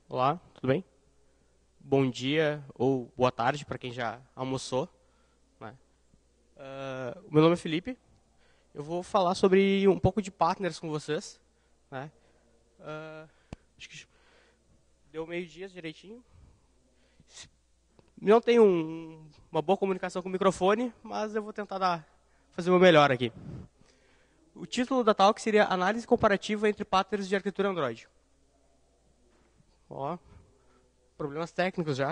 Olá, tudo bem? Bom dia ou boa tarde para quem já almoçou, né? O meu nome é Felipe. Eu vou falar sobre um pouco de partners com vocês, né? Acho que deu meio-dia direitinho. Não tenho uma boa comunicação com o microfone, mas eu vou tentar fazer o meu melhor aqui. O título da talk seria Análise comparativa entre partners de arquitetura Android. Ó, problemas técnicos já.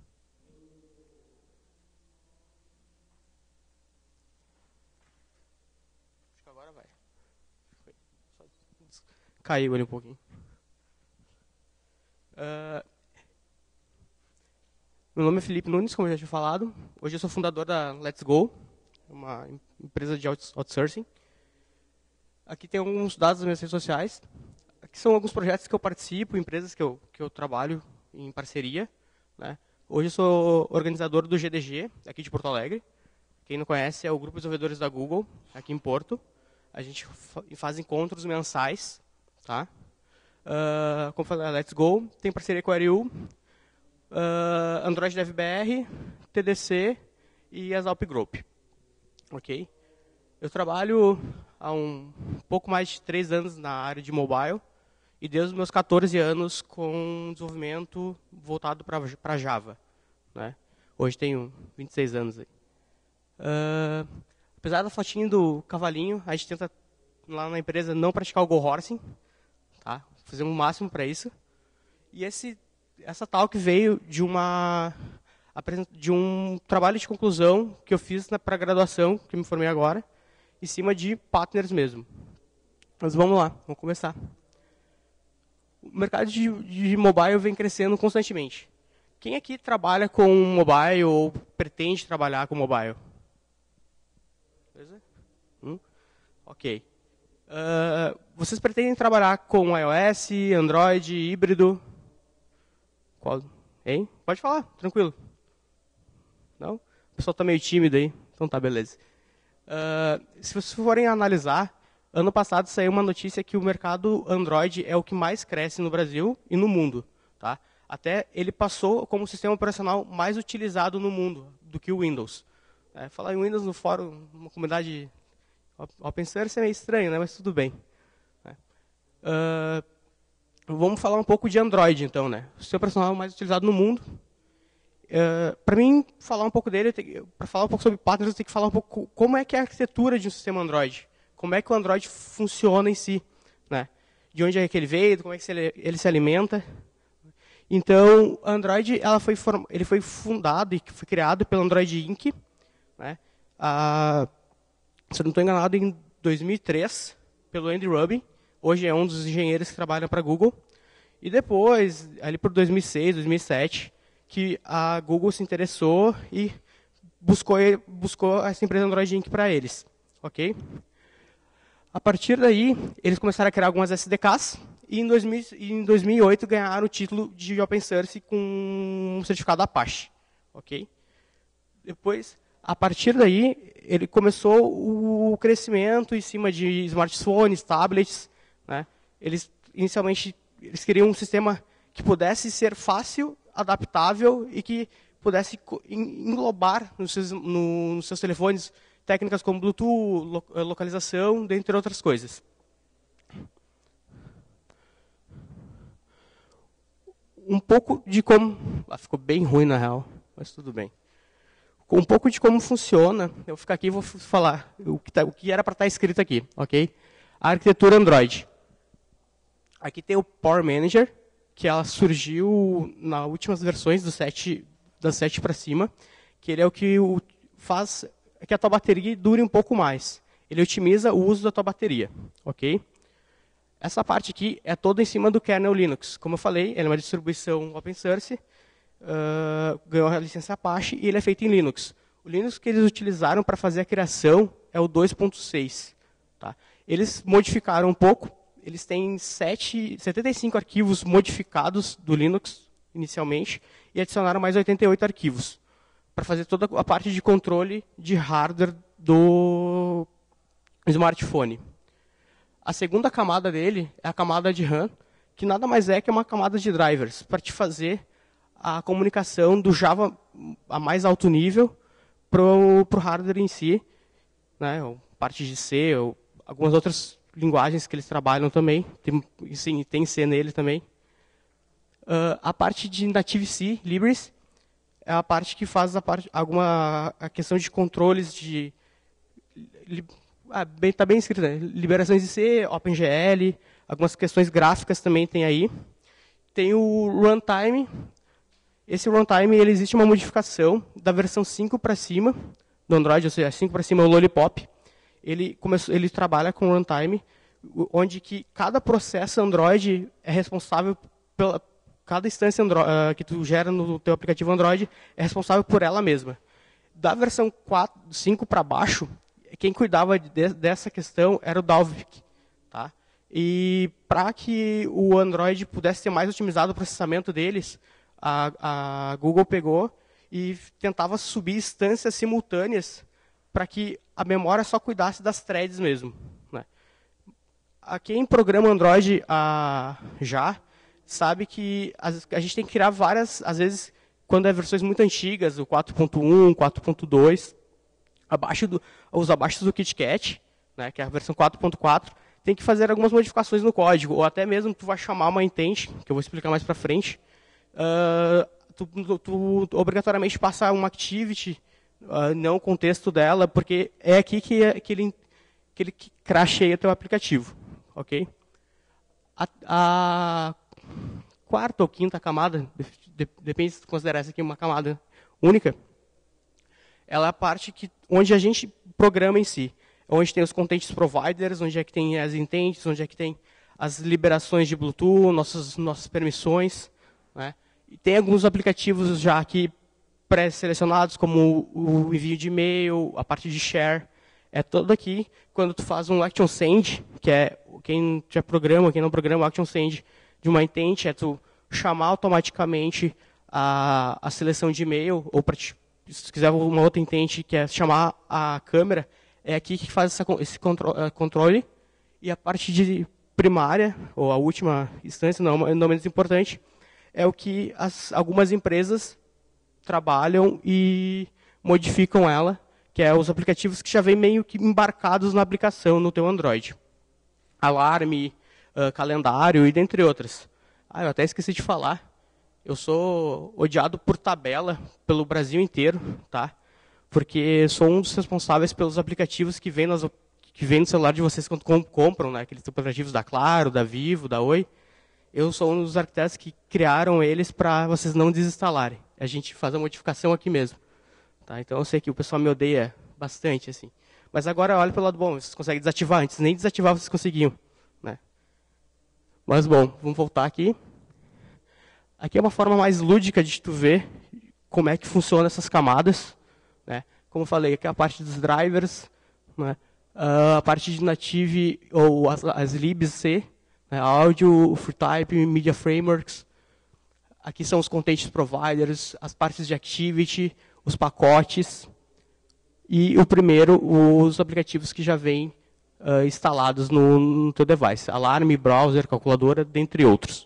Acho que agora vai. Caiu ali um pouquinho. Meu nome é Felipe Nunes, como eu já tinha falado. Hoje eu sou fundador da Let's Go, uma empresa de outsourcing. Aqui tem alguns dados das minhas redes sociais. Aqui são alguns projetos que eu participo, empresas que eu trabalho em parceria, né? Hoje eu sou organizador do GDG, aqui de Porto Alegre. Quem não conhece é o Grupo de Desenvolvedores da Google, aqui em Porto. A gente faz encontros mensais, tá? Como falei, a Let's Go tem parceria com a Ariu, Android Dev BR, TDC e a Zalp Group. Ok? Eu trabalho há um pouco mais de 3 anos na área de mobile e desde os meus 14 anos com desenvolvimento voltado para Java, né? Hoje tenho 26 anos aí. Apesar da fotinha do cavalinho, a gente tenta lá na empresa não praticar o go horsing, tá? Fazemos o máximo para isso. E essa talk veio de um trabalho de conclusão que eu fiz para a graduação, que eu me formei agora, em cima de partners mesmo. Mas vamos lá, vamos começar. O mercado de mobile vem crescendo constantemente. Quem aqui trabalha com mobile ou pretende trabalhar com mobile? Ok. Vocês pretendem trabalhar com iOS, Android, híbrido? Qual? Hein? Pode falar, tranquilo. Não? O pessoal está meio tímido aí. Então tá, beleza. Se vocês forem analisar, ano passado saiu uma notícia que o mercado Android é o que mais cresce no Brasil e no mundo. Tá? Até ele passou como o sistema operacional mais utilizado no mundo do que o Windows. Falar em Windows no fórum, numa comunidade open source é meio estranho, né? Mas tudo bem. Vamos falar um pouco de Android, então, né? O sistema operacional mais utilizado no mundo. Para mim, falar um pouco dele, para falar um pouco sobre partners, eu tenho que falar um pouco como é que é a arquitetura de um sistema Android. Como é que o Android funciona em si, né? De onde é que ele veio, como é que ele se alimenta. Então, o Android ele foi fundado e foi criado pela Android Inc., né? Se eu não estou enganado, em 2003, pelo Andy Rubin. Hoje é um dos engenheiros que trabalha para a Google. E depois, ali por 2006, 2007, que a Google se interessou e buscou essa empresa Android Inc. para eles. Ok? A partir daí, eles começaram a criar algumas SDKs e em 2008 ganharam o título de Open Source com um certificado Apache. Ok? Depois, a partir daí, ele começou o crescimento em cima de smartphones, tablets, né? Inicialmente, eles queriam um sistema que pudesse ser fácil, adaptável e que pudesse englobar nos seus telefones técnicas como Bluetooth, localização, dentre outras coisas. Um pouco de como... ficou bem ruim, na real, mas tudo bem. Um pouco de como funciona, eu vou ficar aqui e vou falar o que era para estar escrito aqui, ok? A arquitetura Android. Aqui tem o Power Manager, que ela surgiu nas últimas versões das 7 para cima, que ele é o que faz que a tua bateria dure um pouco mais. Ele otimiza o uso da tua bateria, ok? Essa parte aqui é toda em cima do kernel Linux. Como eu falei, ele é uma distribuição open source, ganhou a licença Apache e ele é feito em Linux. O Linux que eles utilizaram para fazer a criação é o 2.6. Tá? Eles modificaram um pouco, eles têm 75 arquivos modificados do Linux, inicialmente, e adicionaram mais 88 arquivos, para fazer toda a parte de controle de hardware do smartphone. A segunda camada dele é a camada de RAM, que nada mais é que uma camada de drivers para te fazer a comunicação do Java a mais alto nível para o hardware em si, né? Ou parte de C, ou algumas outras linguagens que eles trabalham também, tem C nele também. A parte de Native C, Libres, é a parte que faz a questão de controles de... Está bem escrito, né? Liberações de C, OpenGL, algumas questões gráficas também tem aí. Tem o runtime. Esse runtime, existe uma modificação da versão 5 para cima do Android, ou seja, 5 para cima é o Lollipop. Ele trabalha com runtime, onde que cada processo Android é responsável pela... Cada instância que tu gera no teu aplicativo Android é responsável por ela mesma. Da versão 5 para baixo, quem cuidava dessa questão era o Dalvik. Tá? E para que o Android pudesse ter mais otimizado o processamento deles, a Google pegou e tentava subir instâncias simultâneas para que a memória só cuidasse das threads mesmo. Né? Quem programa Android já sabe que a gente tem que criar várias, às vezes, quando é versões muito antigas, o 4.1, 4.2, os abaixo do KitKat, né, que é a versão 4.4, tem que fazer algumas modificações no código, ou até mesmo tu vai chamar uma intent, que eu vou explicar mais para frente, tu obrigatoriamente passa uma activity, não o contexto dela, porque é aqui que ele crasheia teu aplicativo. Ok? A quarta ou quinta camada, depende se tu considerar essa aqui uma camada única, ela é a parte onde a gente programa em si. Onde tem os contents providers, onde é que tem as intents, onde é que tem as liberações de Bluetooth, nossas permissões. Né? E tem alguns aplicativos já aqui pré-selecionados, como o envio de e-mail, a parte de share. É todo aqui, quando tu faz um action send, que é quem já programa, quem não programa, o action send de uma intent, é tu chamar automaticamente a seleção de e-mail, ou se tu quiser uma outra intent, que é chamar a câmera, é aqui que faz esse controle. E a parte de primária, ou a última instância, não menos importante, é o que algumas empresas trabalham e modificam ela, que é os aplicativos que já vêm meio que embarcados na aplicação no teu Android. Alarme, calendário e dentre outras. Eu até esqueci de falar. Eu sou odiado por tabela pelo Brasil inteiro, tá? Porque sou um dos responsáveis pelos aplicativos que vêm no celular de vocês quando compram, né? Aqueles aplicativos da Claro, da Vivo, da Oi. Eu sou um dos arquitetos que criaram eles para vocês não desinstalarem. A gente faz a modificação aqui mesmo. Tá? Então eu sei que o pessoal me odeia bastante, assim. Mas agora olha pelo lado bom, vocês conseguem desativar. Antes nem desativar vocês conseguiam. Né? Mas bom, vamos voltar aqui. Aqui é uma forma mais lúdica de tu ver como é que funcionam essas camadas. Né? Como eu falei, aqui é a parte dos drivers, né? A parte de native, ou as libs C, né? Áudio, FreeType, Media Frameworks. Aqui são os content providers, as partes de activity, os pacotes. E o primeiro, os aplicativos que já vêm instalados no teu device. Alarme, browser, calculadora, dentre outros.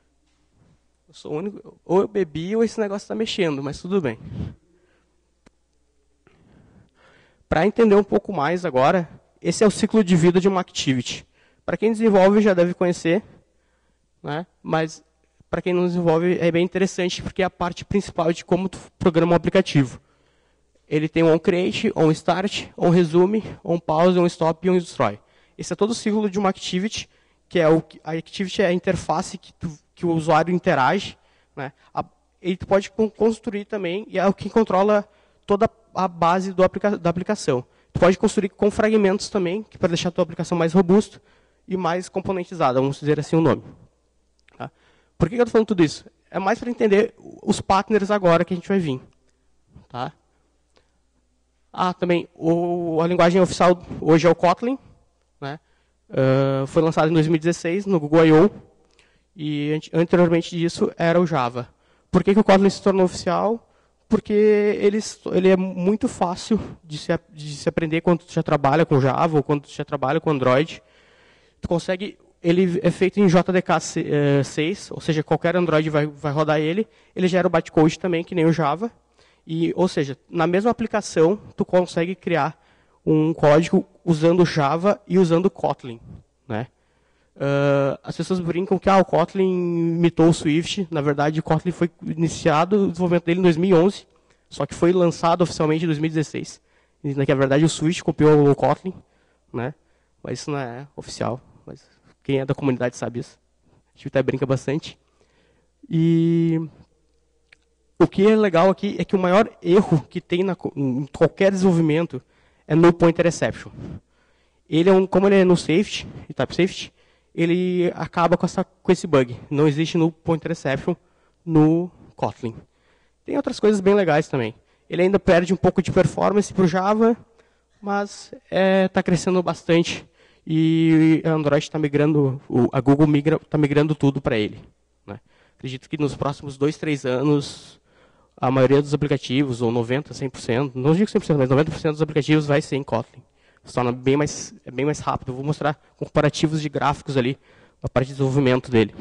Eu sou o único, ou eu bebi ou esse negócio está mexendo, mas tudo bem. Para entender um pouco mais agora, esse é o ciclo de vida de uma activity. Para quem desenvolve já deve conhecer, né? Mas para quem não desenvolve é bem interessante, porque é a parte principal de como tu programa um aplicativo. Ele tem um onCreate, onStart, onResume, onPause, onStop e onDestroy. Esse é todo o ciclo de uma activity, que é a activity é a interface que o usuário interage. Né? Ele pode construir também, e é o que controla toda a base da aplicação. Tu pode construir com fragmentos também, para deixar a tua aplicação mais robusta e mais componentizada, vamos dizer assim o nome. Tá? Por que eu estou falando tudo isso? É mais para entender os partners agora que a gente vai vir. Tá? Também, a linguagem oficial hoje é o Kotlin. Né? Foi lançado em 2016 no Google I.O. E anteriormente disso era o Java. Por que o Kotlin se tornou oficial? Porque ele é muito fácil de se aprender quando tu já trabalha com Java ou quando tu já trabalha com Android. Tu consegue ele é feito em JDK 6, ou seja, qualquer Android vai rodar ele. Ele gera o bytecode também, que nem o Java. Ou seja, na mesma aplicação, tu consegue criar um código usando Java e usando Kotlin, né? As pessoas brincam que o Kotlin imitou o Swift. Na verdade, o Kotlin foi iniciado o desenvolvimento dele em 2011, só que foi lançado oficialmente em 2016. E, na verdade, o Swift copiou o Kotlin, né? Mas isso não é oficial. Mas quem é da comunidade sabe isso. A gente até brinca bastante. E o que é legal aqui é que o maior erro que tem em qualquer desenvolvimento é null pointer exception. Como ele é no safety, type safety, ele acaba com esse bug. Não existe null pointer exception no Kotlin. Tem outras coisas bem legais também. Ele ainda perde um pouco de performance para o Java, mas está crescendo bastante. E a Android está migrando, a Google está migrando tudo para ele, né? Acredito que nos próximos 2, 3 anos, a maioria dos aplicativos, ou 90%, 100%, não digo 100%, mas 90% dos aplicativos vai ser em Kotlin. Se torna bem mais rápido. Eu vou mostrar comparativos de gráficos ali, a parte de desenvolvimento dele.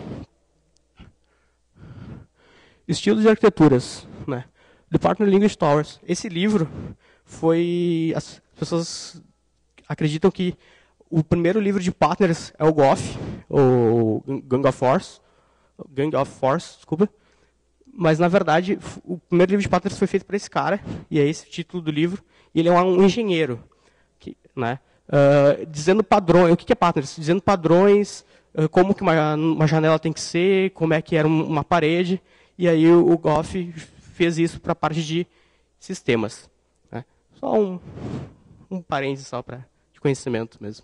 Estilos de arquiteturas, né? The Partner Language Towers. Esse livro as pessoas acreditam que o primeiro livro de partners é o GOF, ou Gang of Force, desculpa. Mas, na verdade, o primeiro livro de partners foi feito para esse cara, e é esse o título do livro, e ele é um engenheiro, né? Dizendo padrões. O que é partners? Dizendo padrões, como que uma janela tem que ser, como é que era uma parede, e aí o GOF fez isso para a parte de sistemas, né? Só um parênteses só de conhecimento mesmo.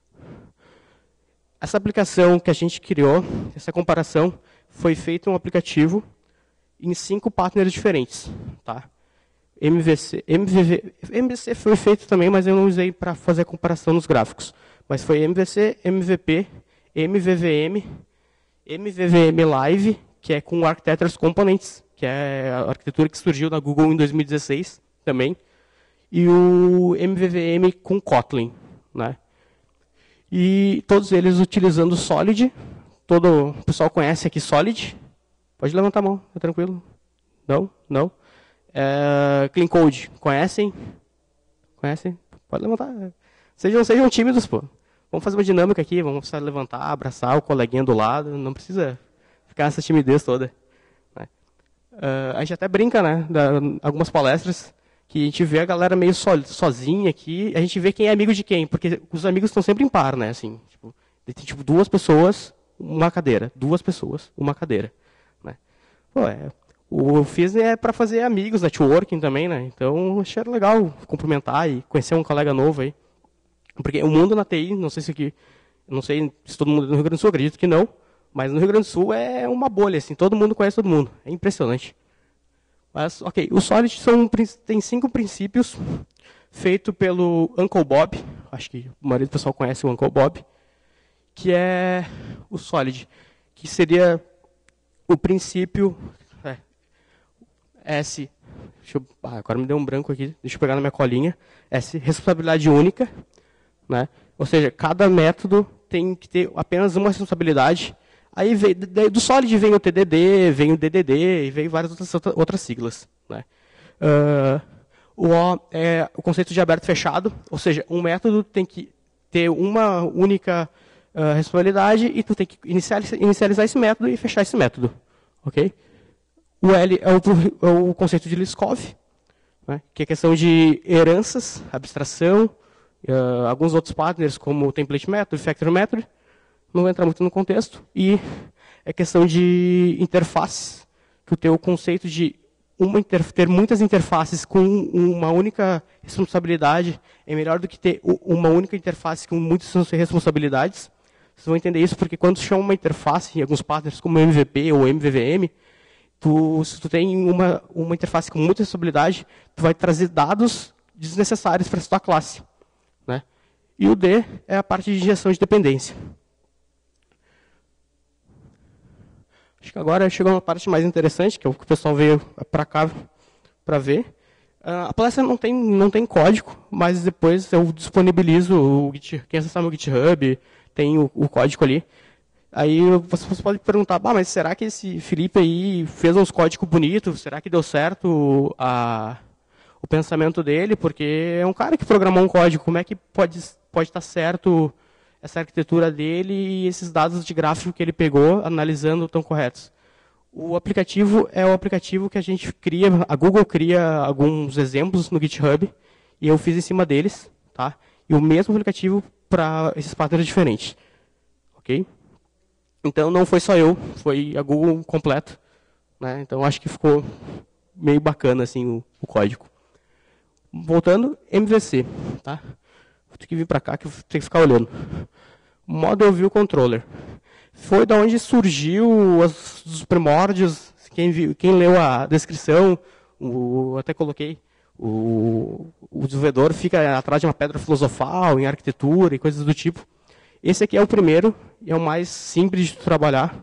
Essa aplicação que a gente criou, essa comparação, foi feita em um aplicativo em 5 partners diferentes, tá? MVC foi feito também, mas eu não usei para fazer a comparação nos gráficos. Mas foi MVC, MVP, MVVM, MVVM Live, que é com Architectures Components, que é a arquitetura que surgiu na Google em 2016 também, e o MVVM com Kotlin, né? E todos eles utilizando Solid. Todo o pessoal conhece aqui Solid? Pode levantar a mão, tá tranquilo? Não? Não? Clean Code, conhecem? Conhecem? Pode levantar. Sejam tímidos, pô. Vamos fazer uma dinâmica aqui, vamos levantar, abraçar o coleguinha do lado, não precisa ficar essa timidez toda, né? A gente até brinca, né, algumas palestras, que a gente vê a galera meio sozinha aqui, a gente vê quem é amigo de quem, porque os amigos estão sempre em par, né, assim, tem 2 pessoas, uma cadeira, 2 pessoas, uma cadeira, né? Pô, o FIS é para fazer amigos, networking também, né? Então, achei legal cumprimentar e conhecer um colega novo aí. Porque o mundo na TI, não sei se todo mundo no Rio Grande do Sul, acredito que não, mas no Rio Grande do Sul é uma bolha, assim, todo mundo conhece todo mundo. É impressionante. Mas, ok, o Solid tem 5 princípios, feito pelo Uncle Bob, acho que a maioria do pessoal conhece o Uncle Bob, que é o Solid, que seria o princípio S. Agora me deu um branco aqui, deixa eu pegar na minha colinha. S, responsabilidade única, né? Ou seja, cada método tem que ter apenas uma responsabilidade. Aí do Solid vem o TDD, vem o DDD e vem várias outras siglas, né? O O é o conceito de aberto e fechado, ou seja, um método tem que ter uma única responsabilidade e tu tem que inicializar esse método e fechar esse método, ok? O L é o conceito de Liskov, né, que é questão de heranças, abstração, alguns outros partners como o Template Method, Factory Method, não vou entrar muito no contexto, e é questão de interface, que tem o conceito de ter muitas interfaces com uma única responsabilidade é melhor do que ter uma única interface com muitas responsabilidades. Vocês vão entender isso porque quando chama uma interface em alguns partners como MVP ou MVVM, se tu tem uma interface com muita responsabilidade, tu vai trazer dados desnecessários para a tua classe, né? E o D é a parte de injeção de dependência. Acho que agora chegou uma parte mais interessante, que é o que o pessoal veio para cá para ver. A palestra não tem código, mas depois eu disponibilizo quem acessar meu GitHub, tem o código ali. Aí você pode perguntar, mas será que esse Felipe aí fez uns códigos bonitos? Será que deu certo o pensamento dele? Porque é um cara que programou um código, como é que pode estar certo essa arquitetura dele e esses dados de gráfico que ele pegou, analisando, estão corretos? O aplicativo é o aplicativo que a gente cria, a Google cria alguns exemplos no GitHub, e eu fiz em cima deles, tá? E o mesmo aplicativo para esses patterns diferentes, ok? Então não foi só eu, foi a Google completo, né? Então acho que ficou meio bacana assim o código. Voltando, MVC, tá? Vou ter que vir para cá que eu tenho que ficar olhando. Model View Controller. Foi da onde surgiu os primórdios. Quem leu a descrição, até coloquei, o desenvolvedor fica atrás de uma pedra filosofal em arquitetura e coisas do tipo. Esse aqui é o primeiro e é o mais simples de trabalhar.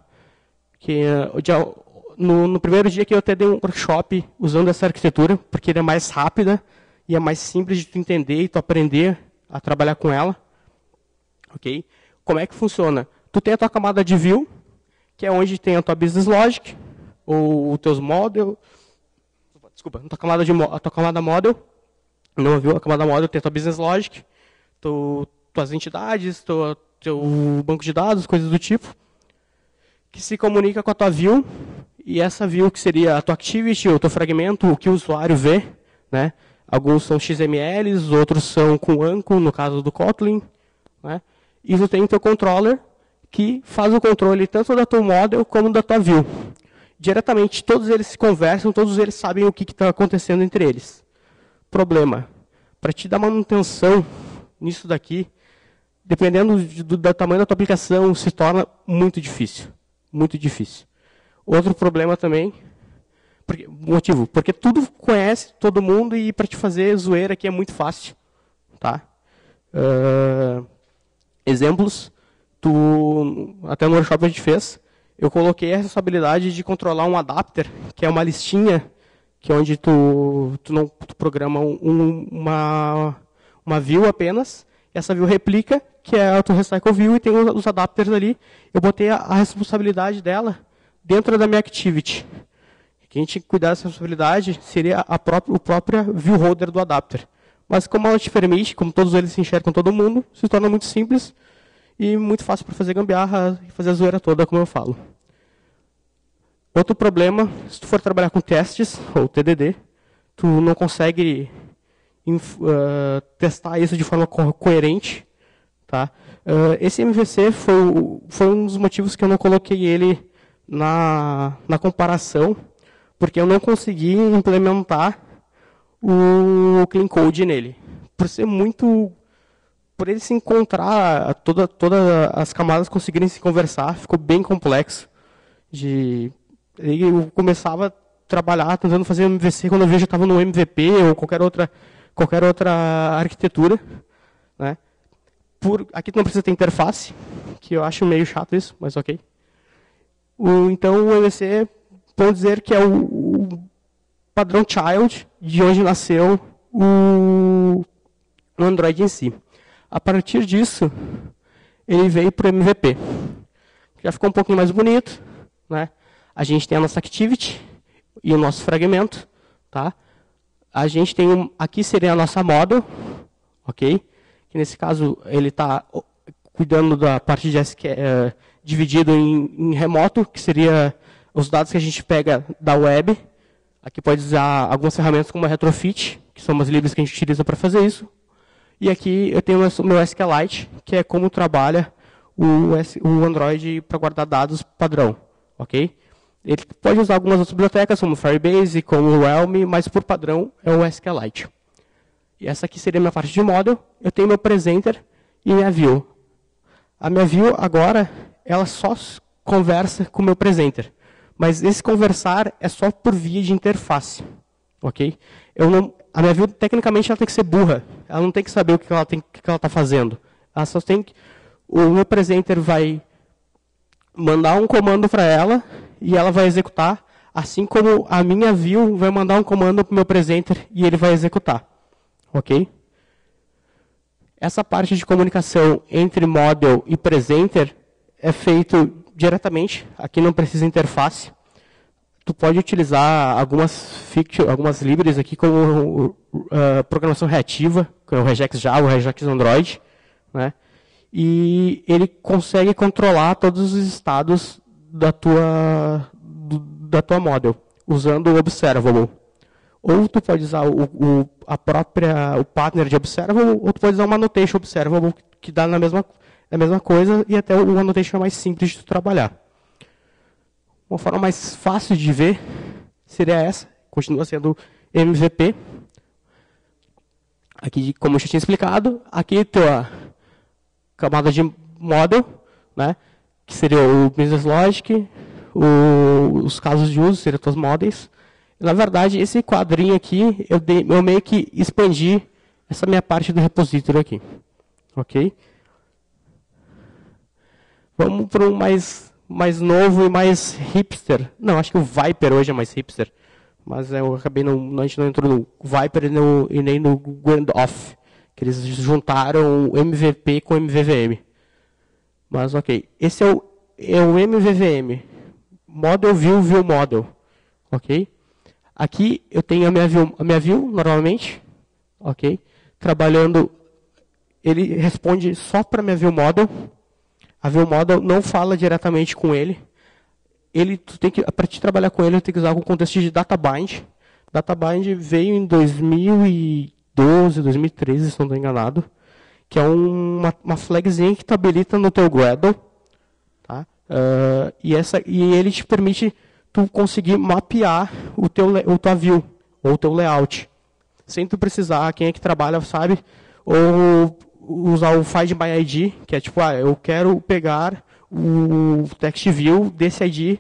No primeiro dia que eu até dei um workshop usando essa arquitetura, porque ele é mais rápida e é mais simples de tu entender e tu aprender a trabalhar com ela. Ok? Como é que funciona? Tu tem a tua camada de view, que é onde tem a tua business logic, ou os teus model. Desculpa, a tua camada model, não viu? A camada model tem a tua business logic, tuas entidades, teu banco de dados, coisas do tipo, que se comunica com a tua view, e essa view que seria a tua activity, o teu fragmento, o que o usuário vê, né? Alguns são XMLs, outros são com Anko, no caso do Kotlin, né? E tu tem o teu controller, que faz o controle tanto da tua model como da tua view. Diretamente, todos eles se conversam, todos eles sabem o que está acontecendo entre eles. Problema, para te dar manutenção nisso daqui, dependendo do tamanho da tua aplicação, se torna muito difícil. Muito difícil. Outro problema também, porque tudo conhece todo mundo e para te fazer zoeira aqui é muito fácil. Tá? Exemplos, até no workshop a gente fez, eu coloquei a responsabilidade de controlar um adapter, que é uma listinha, que é onde tu programa uma view apenas, e essa view replica, que é a tua recycle view, e tem os adapters ali. Eu botei a responsabilidade dela dentro da minha activity. Quem tinha que cuidar dessa responsabilidade seria o próprio view holder do adapter. Mas como ela te permite, como todos eles se enxergam todo mundo, se torna muito simples e muito fácil para fazer gambiarra e fazer a zoeira toda, como eu falo. Outro problema, se tu for trabalhar com testes, ou TDD, tu não consegue testar isso de forma coerente. Tá? Esse MVC foi um dos motivos que eu não coloquei ele na comparação, porque eu não consegui implementar o clean code nele. Por ele se encontrar, todas as camadas conseguirem se conversar, ficou bem complexo. Eu começava a trabalhar tentando fazer MVC quando eu já estava no MVP ou qualquer outra arquitetura. Né? Aqui tu não precisa ter interface, que eu acho meio chato isso, mas ok. Então o MVC, vamos dizer que é o padrão child de onde nasceu o Android em si. A partir disso, ele veio para o MVP. Já ficou um pouquinho mais bonito. Né? A gente tem a nossa activity e o nosso fragmento. Tá? A gente tem aqui seria a nossa model, ok? Que nesse caso ele está cuidando da parte de SQL, dividido em remoto, que seria os dados que a gente pega da web. Aqui pode usar algumas ferramentas como a Retrofit, que são umas libras que a gente utiliza para fazer isso. E aqui eu tenho o meu SQLite, que é como trabalha o Android para guardar dados padrão. Ok? Ele pode usar algumas outras bibliotecas, como Firebase, como o Realm, mas por padrão é o SQLite. E essa aqui seria a minha parte de model. Eu tenho meu presenter e minha view. A minha view agora, ela só conversa com o meu presenter. Mas esse conversar é só por via de interface. Ok? A minha view, tecnicamente, ela tem que ser burra. Ela não tem que saber o que ela está fazendo. Ela só tem que... O meu presenter vai mandar um comando para ela e ela vai executar, assim como a minha view vai mandar um comando para o meu presenter e ele vai executar. Ok? Essa parte de comunicação entre model e presenter é feito diretamente, aqui não precisa interface. Tu pode utilizar algumas libraries aqui como programação reativa, como o Regex Java, o Regex Android, né? E ele consegue controlar todos os estados da tua model, usando o Observable. Ou tu pode usar o partner de Observable, ou tu pode usar uma annotation Observable, que dá na mesma coisa, e até o annotation é mais simples de tu trabalhar. Uma forma mais fácil de ver seria essa, continua sendo MVP. Aqui, como eu já tinha explicado, aqui tem a camada de model, né, que seria o business logic, os casos de uso, seriam os models. Na verdade, esse quadrinho aqui, eu meio que expandi essa minha parte do repository aqui. Ok? Vamos para um mais novo e mais hipster. Não, acho que o Viper hoje é mais hipster. Mas eu acabei a gente não entrou no Viper e nem no Gwendoff, que eles juntaram o MVP com o MVVM. Mas ok, esse é o MVVM, Model View Model, ok? Aqui eu tenho a minha view normalmente, ok? Trabalhando, ele responde só para a minha view model. A view model não fala diretamente com ele. Para te trabalhar com ele, eu tenho que usar o contexto de databind. Databind veio em 2012, 2013, se não estou enganado, que é uma flagzinha que tu habilita no teu Gradle, tá? E ele te permite tu conseguir mapear o tua view, ou o teu layout, sem tu precisar, quem é que trabalha sabe, ou usar o Find My ID, que é tipo, eu quero pegar o text view desse ID,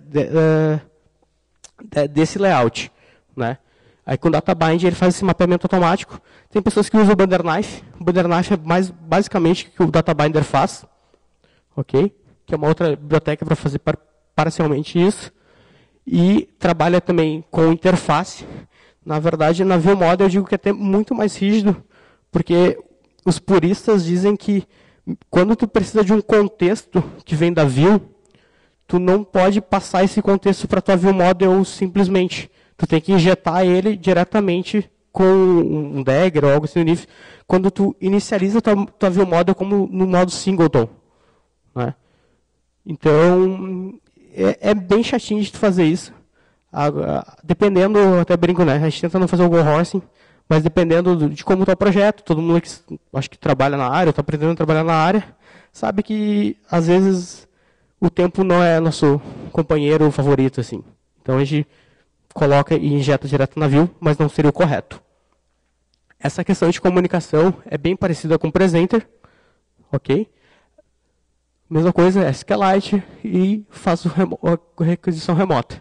desse layout, né? Aí com o Databind ele faz esse mapeamento automático. Tem pessoas que usam o BunderKnife. O BunderKnife é basicamente o que o Databinder faz, ok? Que é uma outra biblioteca para fazer parcialmente isso. E trabalha também com interface. Na verdade, na ViewModel eu digo que é até muito mais rígido, porque os puristas dizem que quando tu precisa de um contexto que vem da view, tu não pode passar esse contexto para a tua ViewModel simplesmente. Tu tem que injetar ele diretamente com um dagger ou algo assim no nível, quando tu inicializa tua ViewModel como no modo singleton, né? Então, é bem chatinho de tu fazer isso. Dependendo, até brinco, né? A gente tenta não fazer o go-horsing, mas dependendo de como está o projeto, todo mundo que acho que trabalha na área, está aprendendo a trabalhar na área, sabe que, às vezes, o tempo não é nosso companheiro favorito, assim. Então, a gente coloca e injeta direto na view, mas não seria o correto. Essa questão de comunicação é bem parecida com o Presenter, ok? Mesma coisa, SQLite e faço a requisição remota.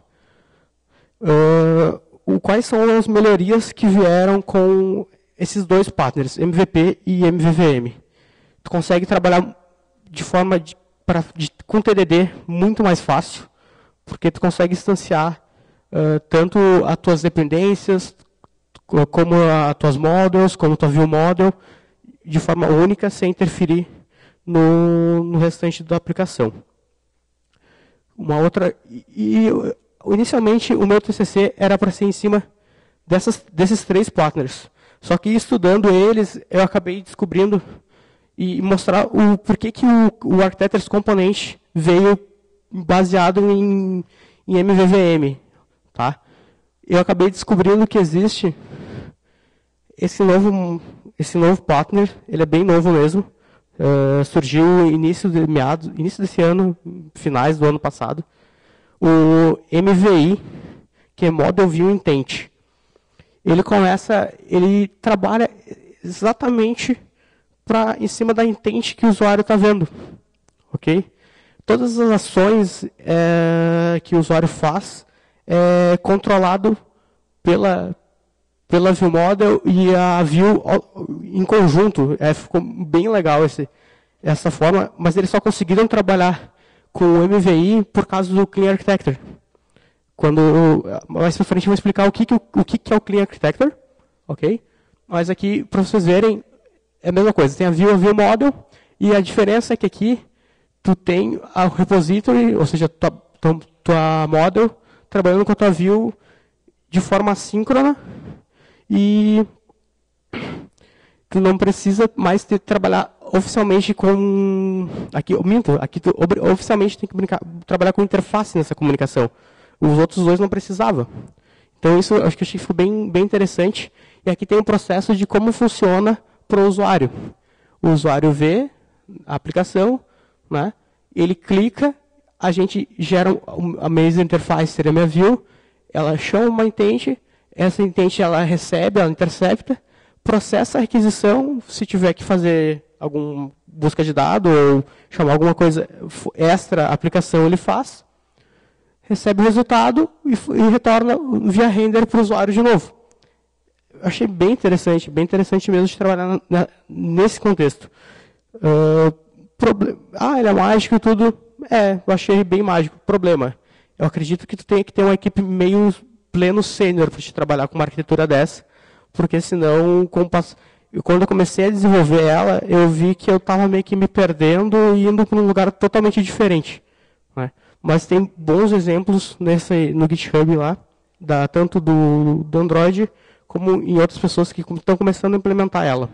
Quais são as melhorias que vieram com esses dois partners, MVP e MVVM? Tu consegue trabalhar de forma com TDD muito mais fácil, porque tu consegue instanciar tanto as tuas dependências, como as tuas models, como a tua view model, de forma única, sem interferir no restante da aplicação. Uma outra... Inicialmente, o meu TCC era para ser em cima desses três partners. Só que estudando eles, eu acabei descobrindo e mostrar o porquê que o Architectures Component veio baseado em MVVM. Tá? Eu acabei descobrindo que existe esse novo partner, ele é bem novo mesmo, surgiu início desse ano, finais do ano passado, o MVI, que é Model View Intent. Ele trabalha exatamente em cima da intent que o usuário está vendo. Ok? Todas as ações que o usuário faz é controlado pela ViewModel e a View em conjunto. Ficou bem legal essa forma, mas eles só conseguiram trabalhar com o MVI por causa do Clean Architecture. Mais para frente eu vou explicar o que é o Clean Architecture, ok? Mas aqui, para vocês verem, é a mesma coisa, tem a view model, e a diferença é que aqui tu tem o repository, ou seja, tua model trabalhando com a tua view de forma assíncrona, e tu não precisa mais trabalhar oficialmente com... Aqui tu oficialmente tem que trabalhar com interface nessa comunicação. Os outros dois não precisavam. Então, isso eu acho que ficou bem interessante. E aqui tem um processo de como funciona para o usuário. O usuário vê a aplicação, né? Ele clica, a gente gera a mesma interface, seria a minha view, ela chama uma intent, essa intent ela recebe, ela intercepta, processa a requisição, se tiver que fazer alguma busca de dado ou chamar alguma coisa extra, a aplicação ele faz, recebe o resultado e retorna via render para o usuário de novo. Eu achei bem interessante mesmo de trabalhar nesse contexto. Ele é mágico e tudo. Eu achei bem mágico. Problema, eu acredito que tu tenha que ter uma equipe meio pleno sênior para te trabalhar com uma arquitetura dessa, porque senão, quando eu comecei a desenvolver ela, eu vi que eu estava meio que me perdendo e indo para um lugar totalmente diferente, né? Mas tem bons exemplos no GitHub lá, tanto do Android, como em outras pessoas que estão começando a implementar ela.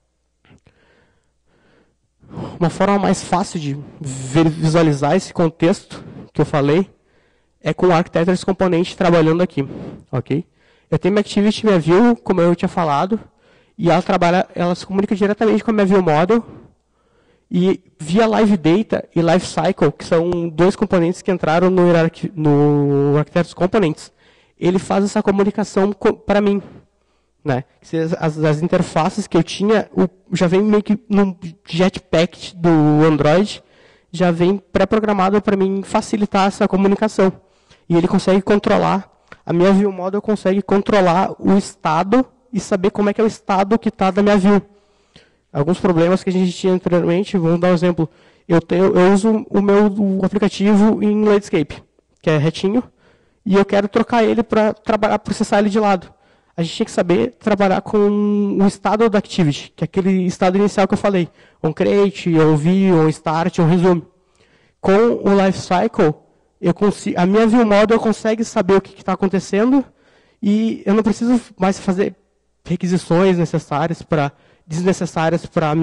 Uma forma mais fácil de visualizar esse contexto que eu falei é com o Architectures Component trabalhando aqui, ok? Eu tenho minha Activity, minha View, como eu tinha falado, e ela se comunica diretamente com a minha View Model, e via Live Data e Life Cycle, que são dois componentes que entraram no Architectures Components, ele faz essa comunicação para mim, né? As interfaces que eu tinha, já vem meio que no Jetpack do Android, já vem pré-programado para mim facilitar essa comunicação. E ele consegue controlar, a minha View Model consegue controlar o estado e saber como é que é o estado que está da minha view. Alguns problemas que a gente tinha anteriormente, vamos dar um exemplo. Eu uso o meu aplicativo em landscape, que é retinho, e eu quero trocar ele para processar ele de lado. A gente tinha que saber trabalhar com o estado da activity, que é aquele estado inicial que eu falei. Um create, um view, um start, um resume. Com o lifecycle, a minha view model consegue saber o que está acontecendo e eu não preciso mais fazer requisições desnecessárias para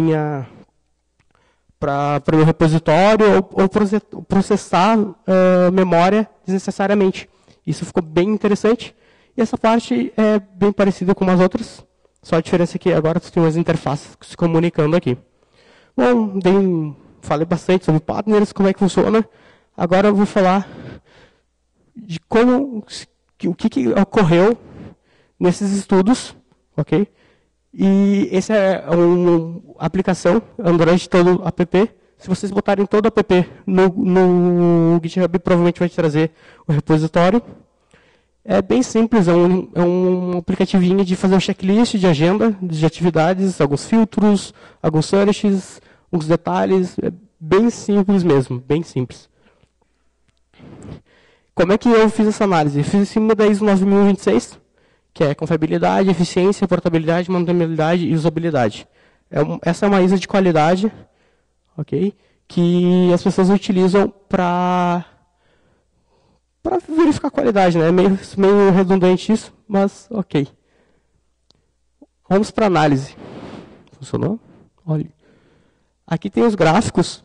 o meu repositório ou processar memória desnecessariamente. Isso ficou bem interessante. E essa parte é bem parecida com as outras, só a diferença é que agora você tem umas interfaces se comunicando aqui. Bom, falei bastante sobre partners, como é que funciona. Agora eu vou falar de o que ocorreu nesses estudos, ok? E essa é uma aplicação, Android todo app. Se vocês botarem todo app no GitHub, provavelmente vai te trazer o repositório. É bem simples, é um aplicativinho de fazer um checklist de agenda, de atividades, alguns filtros, alguns searches, alguns detalhes. É bem simples mesmo, bem simples. Como é que eu fiz essa análise? Eu fiz em cima da ISO 9026, que é confiabilidade, eficiência, portabilidade, mantenibilidade e usabilidade. Essa é uma ISO de qualidade, ok? Que as pessoas utilizam para verificar a qualidade, né? É meio redundante isso, mas ok. Vamos para a análise. Funcionou? Olha. Aqui tem os gráficos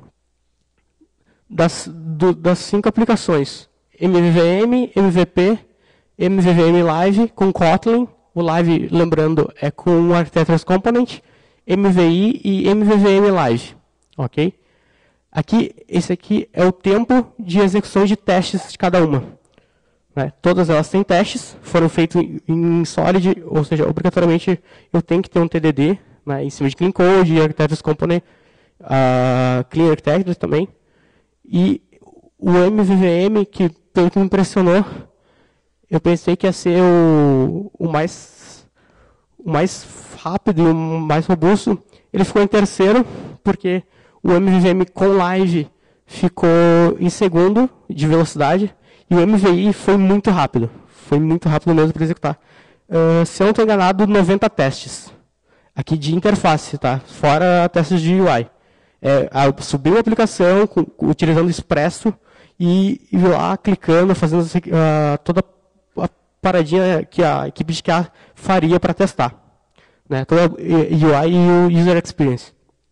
das 5 aplicações. MVVM, MVP, MVVM Live com Kotlin. O Live, lembrando, é com o Architectures Component, MVI e MVVM Live. Ok? Esse aqui é o tempo de execução de testes de cada uma. Né? Todas elas têm testes, foram feitos em Solid, ou seja, obrigatoriamente eu tenho que ter um TDD, né, em cima de Clean Code, Architectures Component, Clean Architectures também. E o MVVM, que pelo que me impressionou, eu pensei que ia ser o mais rápido e o mais robusto. Ele ficou em terceiro, porque o MVVM com Live ficou em segundo de velocidade, e o MVI foi muito rápido mesmo para executar. Se eu não estou enganado, 90 testes. aqui de interface, tá? Fora testes de UI. Subir uma aplicação utilizando o Expresso e ir lá clicando, fazendo toda a paradinha que a equipe de QA faria para testar. Né? Toda a UI e o User Experience.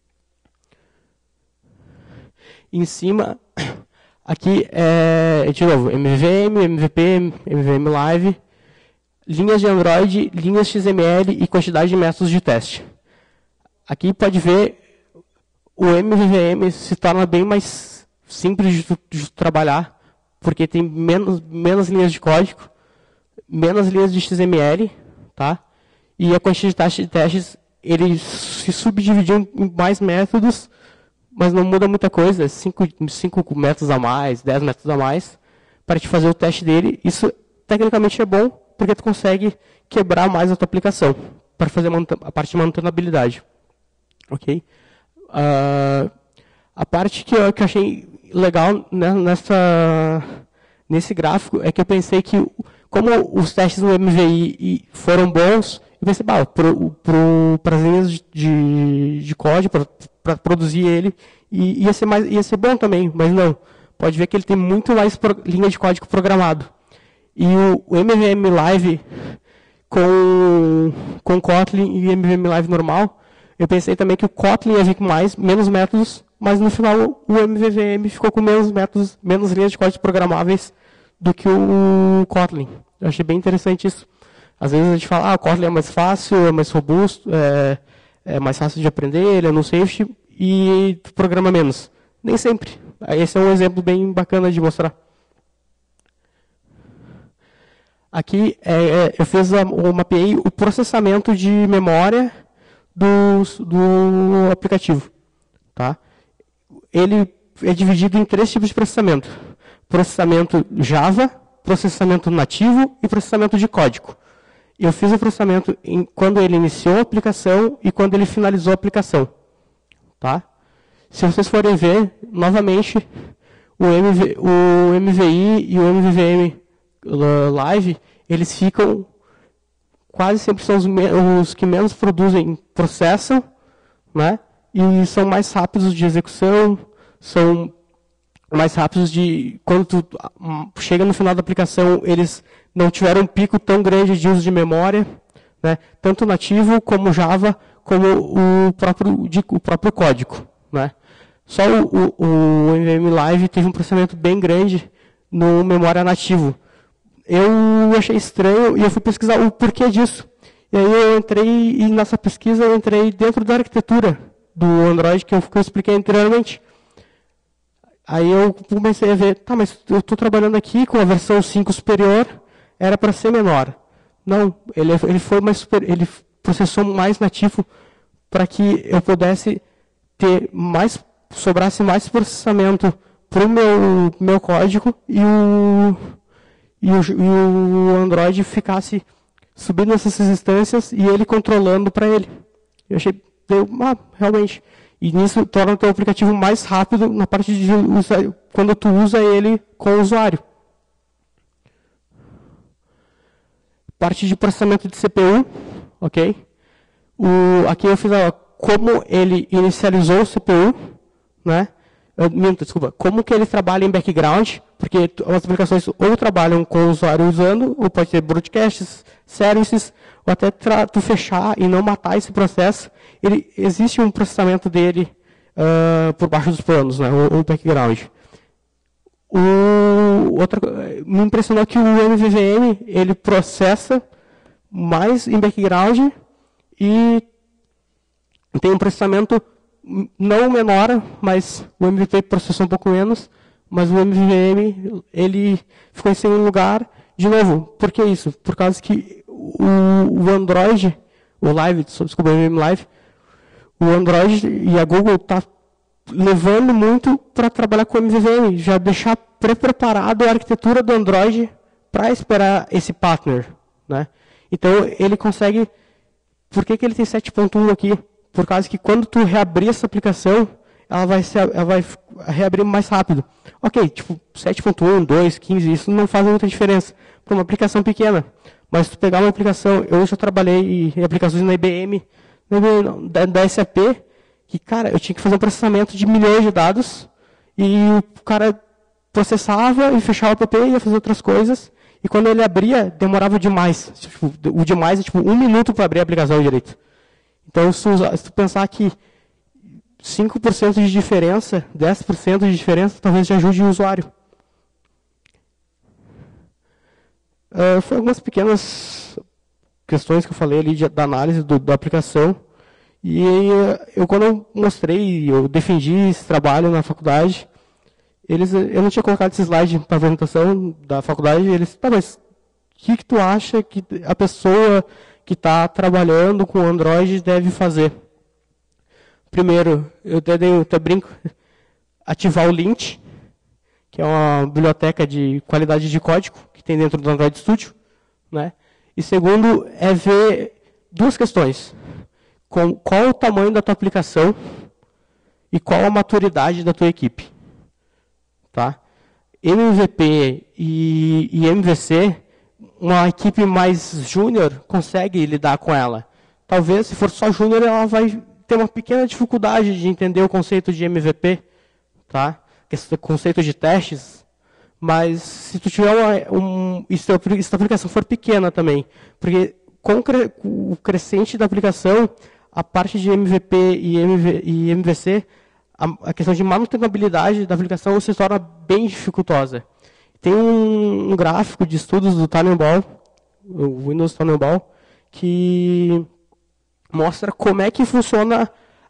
Em cima, aqui de novo, MVVM, MVP, MVVM Live, linhas de Android, linhas XML e quantidade de métodos de teste. Aqui pode ver o MVVM se torna bem mais simples de trabalhar, porque tem menos linhas de código, menos linhas de XML, tá? E a quantidade de testes, ele se subdividiu em mais métodos, mas não muda muita coisa, 5 métodos a mais, 10 métodos a mais, para te fazer o teste dele. Isso, tecnicamente, é bom, porque tu consegue quebrar mais a tua aplicação, para fazer a parte de manutenabilidade. Ok? A parte que eu achei legal, né, nesse gráfico é que eu pensei que, como os testes no MVI foram bons, eu pensei, para as linhas de código, para produzir ele, ia ser bom também, mas não. Pode ver que ele tem muito mais linha de código programado. E o MVM Live com Kotlin e o MVM Live normal, eu pensei também que o Kotlin ia vir com menos métodos, mas no final o MVVM ficou com menos métodos, menos linhas de código programáveis do que o Kotlin. Eu achei bem interessante isso. Às vezes a gente fala, o Kotlin é mais fácil, é mais robusto, é mais fácil de aprender, ele é no safety e tu programa menos. Nem sempre. Esse é um exemplo bem bacana de mostrar. Aqui eu mapeei o processamento de memória do aplicativo. Tá? Ele é dividido em 3 tipos de processamento. Processamento Java, processamento nativo e processamento de código. Eu fiz o processamento quando ele iniciou a aplicação e quando ele finalizou a aplicação. Tá? Se vocês forem ver, novamente, o MVI e o MVVM Live, eles ficam, quase sempre são os que menos produzem, processam, né? E são mais rápidos de execução, são mais rápidos quando tu chega no final da aplicação, eles não tiveram um pico tão grande de uso de memória, né? Tanto nativo como Java, como o próprio código, né? Só o MVM Live teve um processamento bem grande no memória nativo. Eu achei estranho e eu fui pesquisar o porquê disso. E aí eu entrei, e nessa pesquisa eu entrei dentro da arquitetura do Android que eu expliquei anteriormente. Aí eu comecei a ver, mas eu estou trabalhando aqui com a versão 5 superior, era para ser menor. Não, ele processou mais nativo para que eu pudesse ter sobrasse mais processamento para o meu código e o Android ficasse subindo essas instâncias e ele controlando para ele. Eu achei, realmente. E nisso torna o teu aplicativo mais rápido na parte de quando tu usa ele com o usuário. Parte de processamento de CPU, ok? Aqui eu fiz como ele inicializou o CPU, né? Como que ele trabalha em background, porque as aplicações ou trabalham com o usuário usando, ou pode ter broadcasts, services, ou até tu fechar e não matar esse processo. Existe um processamento dele por baixo dos panos, né, o background. Me impressionou que o MVVM ele processa mais em background e tem um processamento não menor, mas o MVP processou um pouco menos, mas o MVVM ele ficou em segundo lugar. De novo, por que isso? Por causa que o Android, o MVVM Live, o Android e a Google está levando muito para trabalhar com o MVVM, já deixar pré-preparado a arquitetura do Android para esperar esse partner, né? Então ele consegue. Por que ele tem 7.1 aqui? Por causa que quando tu reabrir essa aplicação, ela vai reabrir mais rápido. Ok, tipo 7.1, 2, 15, isso não faz muita diferença para uma aplicação pequena. Mas se tu pegar uma aplicação, eu já trabalhei em aplicações na IBM, Da SAP, que, cara, eu tinha que fazer um processamento de milhões de dados, e o cara processava e fechava o app, ia fazer outras coisas, e quando ele abria, demorava demais. Tipo, o demais é tipo 1 minuto para abrir a aplicação direito. Então, se tu pensar que 5% de diferença, 10% de diferença, talvez já ajude o usuário. Foi algumas pequenas questões que eu falei ali da análise da aplicação. E quando eu mostrei, eu defendi esse trabalho na faculdade, eu não tinha colocado esse slide para a apresentação da faculdade, eles, tá, mas o que tu acha que a pessoa que está trabalhando com Android deve fazer? Primeiro, eu até brinco, ativar o Lint, que é uma biblioteca de qualidade de código que tem dentro do Android Studio, né? E segundo, é ver duas questões. Qual o tamanho da tua aplicação e qual a maturidade da tua equipe. Tá? MVP e MVC, uma equipe mais júnior consegue lidar com ela. Talvez, se for só júnior, ela vai ter uma pequena dificuldade de entender o conceito de MVP, tá? Esse conceito de testes. Mas se tu tiver se a aplicação for pequena também, porque com o crescente da aplicação, a parte de MVP e MVC, a questão de manutenabilidade da aplicação se torna bem dificultosa. Tem um gráfico de estudos do Tannenbaum, o Windows Tannenbaum, que mostra como é que funciona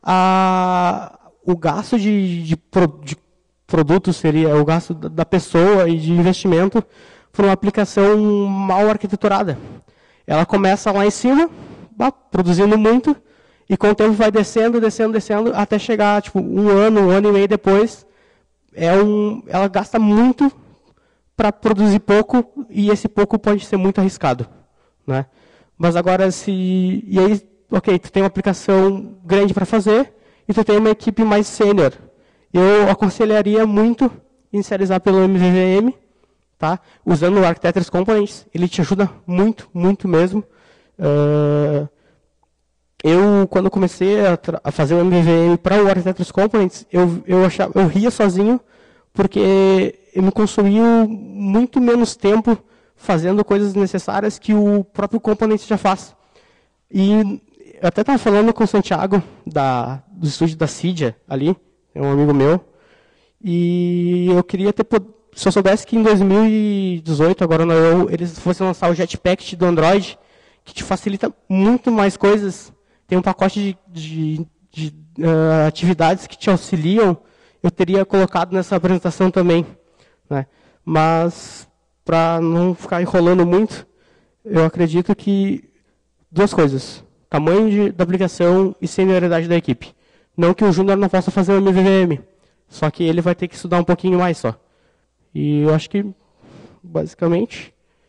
o gasto de produto, seria o gasto da pessoa e de investimento por uma aplicação mal arquiteturada. Ela começa lá em cima, produzindo muito, e com o tempo vai descendo, até chegar tipo, um ano e meio depois, ela gasta muito para produzir pouco, e esse pouco pode ser muito arriscado. Né? Mas agora, e aí, ok, tu tem uma aplicação grande para fazer, e tu tem uma equipe mais sênior. Eu aconselharia muito inicializar pelo MVVM, tá? Usando o Architectures Components, ele te ajuda muito, muito mesmo. Eu, quando comecei a fazer o MVVM para o Architectures Components, eu ria sozinho, porque eu me consumiu muito menos tempo fazendo coisas necessárias que o próprio Components já faz. E eu até estava falando com o Santiago, do estúdio da Cydia, ali, é um amigo meu, e eu queria ter, se eu soubesse que em 2018, agora eles fossem lançar o Jetpack do Android, que te facilita muito mais coisas, tem um pacote de atividades que te auxiliam, eu teria colocado nessa apresentação também. Né? Mas, para não ficar enrolando muito, eu acredito que duas coisas, tamanho da aplicação e senioridade da equipe. Não que o júnior não possa fazer o MVVM, só que ele vai ter que estudar um pouquinho mais só. E eu acho que, basicamente,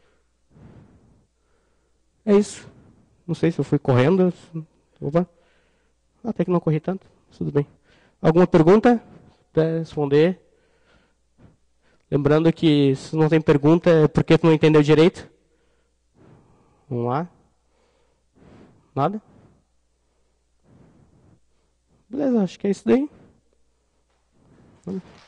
é isso. Não sei se eu fui correndo. Opa. Até que não corri tanto. Tudo bem. Alguma pergunta? Quer responder? Lembrando que se não tem pergunta é porque tu não entendeu direito. Vamos lá. Nada? Beleza, acho que é isso daí.